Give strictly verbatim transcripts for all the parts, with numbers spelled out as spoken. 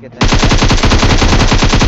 get that.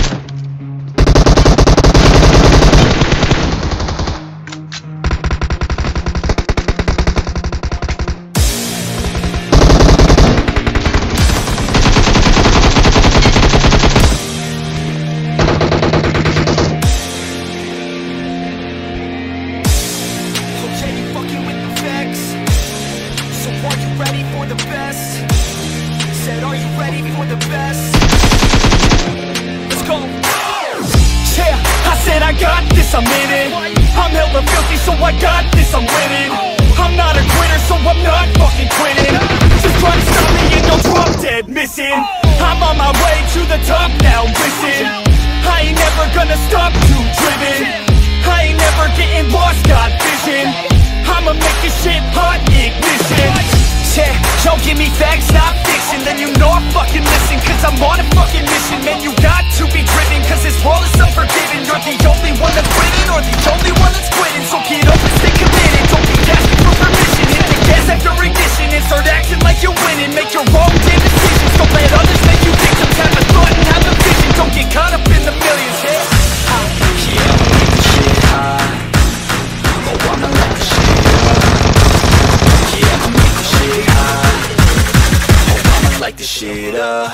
I'm in it. I'm hella filthy, so I got this, I'm winning. I'm not a quitter, so I'm not fucking quitting. Just try to stop me and you'll drop dead missing. I'm on my way to the top now, listen. I ain't never gonna stop, too driven. I ain't never getting lost, got vision. I'ma make this shit hot, ignition. Yeah, yo, give me facts, not fiction. Then you know I fucking listen, cause I'm on a fucking mission. Man, you got to be driven, cause this world is unforgiving. You're the only one that's winning, or the only one that's quitting. So get up and stay committed, don't be asking for permission. Hit the gas after ignition and start acting like you're winning. Make your own damn decisions, don't let others make you victims. Have a thought and have a vision, don't get caught up in the millions. Yeah, yeah, I'ma make this shit high. Oh, I'ma let this shit high. Yeah, I'ma make this shit high. Oh, I'ma light this shit up.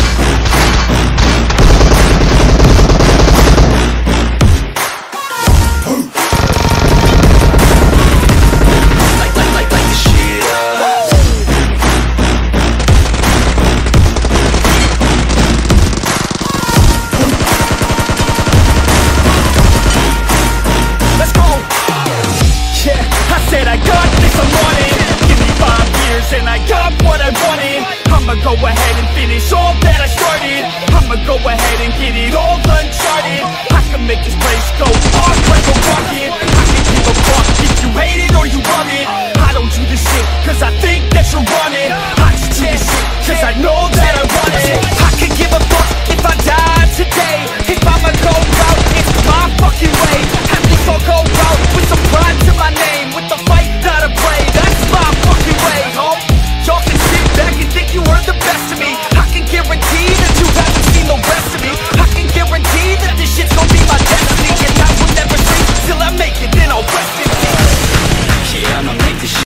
I'ma go ahead and finish all that I started. I'ma go ahead and get it all uncharted. I can make this place go off like a rocket. I can give a fuck if you hate it or you love it. I don't do this shit cause I think that you're running. I just do this shit cause I know that I want it. I could give a fuck if I die today. If I'ma go out, it's my fucking way. At least I'll go out with some pride to my name. With the fight that I play, that's my fucking way, home. Y'all can sit back and think you are the best of me. I can guarantee that you haven't seen the rest of me. I can guarantee that this shit's gonna be my destiny. And I will never sleep till I make it, then I'll rest in peace. Yeah, I'ma make this shit